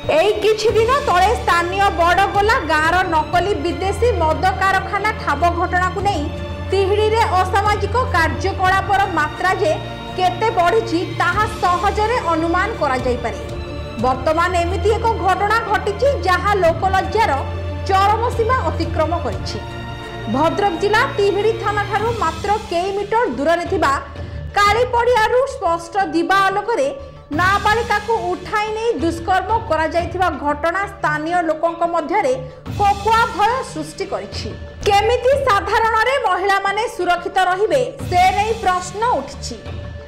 एई किछि दिन तले स्थानीय बड़गोला गाँवर नकली विदेशी मद कारखाना ठाब घटना को नहीं तिहिड़ी रे असामाजिक कार्यकलापर मात्रा जे केते बढ़ी ताहा सहजरे अनुमान करा जाई पारे। वर्तमान एमिति एक घटना घटी जहां लोकलज्जार चरम सीमा अतिक्रम करिछि। भद्रक जिला तिहिड़ी थाना ठारू मात्र कई मीटर दूर रे थिबा कालीपड़ियारू स्पष्ट दिबा आलोकरे नाबालिका को उठाई नहीं दुष्कर्म करा जायथिबा घटना स्थानीय लोकंक मध्यरे कोकुआ भय सृष्टि करिछि। केमिति साधारण रे महिला माने सुरक्षित रहिबे से नहीं प्रश्न उठिछि।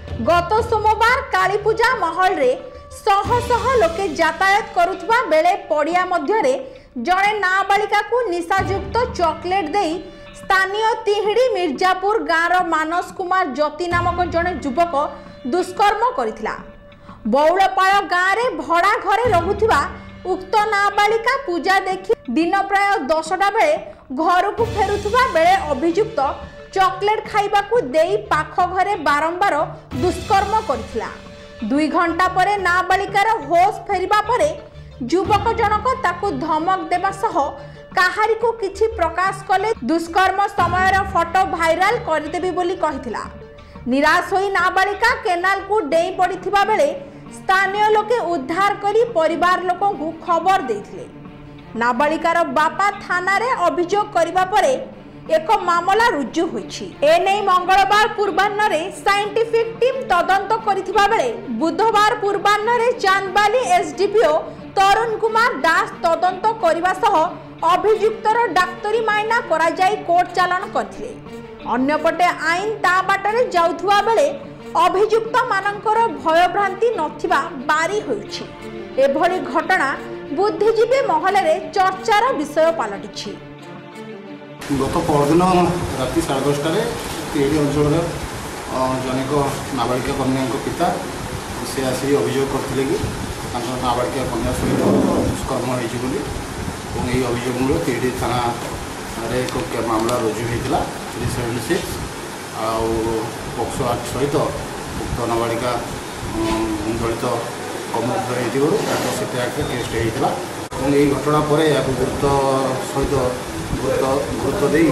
गत सोमवार काली पूजा महल रे शह शह लोके यातायात करुथबा बेले पड़िया मध्यरे जड़े नाबालिका को निशायुक्त चॉकलेट देई स्थानीय तिहिड़ी मिर्जापुर गाँवर मानस कुमार ज्योति नामक जड़े युवक दुष्कर्म करिथिला। बौलपाड़ गाँव में भड़ा घरे रहुथिबा उक्त नाबालिका पूजा देखि दिन प्राय 10टा बेले घर को फेरुथिबा बेले अभियुक्त चॉकलेट खाइबाकू देई पाख घरे बारंबार दुष्कर्म करिथिला। 2 घंटा परे नाबालिकार होश फेरिबा परे युवक जनक ताकू धमक देबा सह काहारी को किछि प्रकाश कले दुष्कर्म समयर फोटो भाइराल करदेबी बोली कहिथिला। निराश होई नाबालिका केनाल को डेई पड़िथिबा बेले स्थानीय लोके उद्धार करी परिवार लोकों को खबर देथिले। नाबालिकार बापा थाना रे अभियोग करिबा परे एक मामला रुजु होइछि। एनै मंगलवार पूर्वाह्न रे साइंटिफिक टीम तदंत करिथिबा बेले बुधवार पूर्वाह्न रे चांदबाली एसडीपीओ तरुण कुमार दास तदंत करिबा सह अभियुक्तर डाक्तरी माइना करा जाई कोर्ट चालान करथिले। अन्यपटे आईन ता बाटरे जाउथुवा बेले अभियुक्त मानकर भयभ्रांति नथिबा बारी होइछि। एभली घटना बुद्धिजीवी महल रे चर्चार विषय पालटिछि। गत परदिन राति 10:30 तिहिड़ी अंचल जनिक नाबालिका कन्या पिता से आसी अभियोग करते कि नाबालिका कन्या सहित दुष्कर्म होती यही अभियोग मूल तिहिड़ी थाना एक मामला रुजु होता 376 पोक्सो एक्ट सहित उक्त नाबालिका दलित कम्युनिटी होती एक्ट केस होता। यही घटना पर या गुरुत्व सहित गुरुत्व दे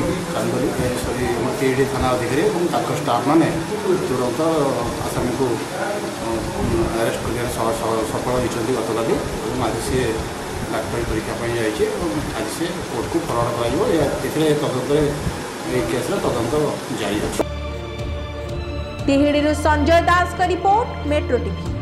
तिहिड़ी थाना अधिकारी और स्टाफ मैंने तुरंत आसामी को अरेस्ट कर सफल होती गतकाली। आज सी डाक्तरी परीक्षा जाइए आज से कोर्ट को फरवर्ड कर तदंत केस तदंत जारी। तिहिड़ी संजय दास का रिपोर्ट, मेट्रो टीवी।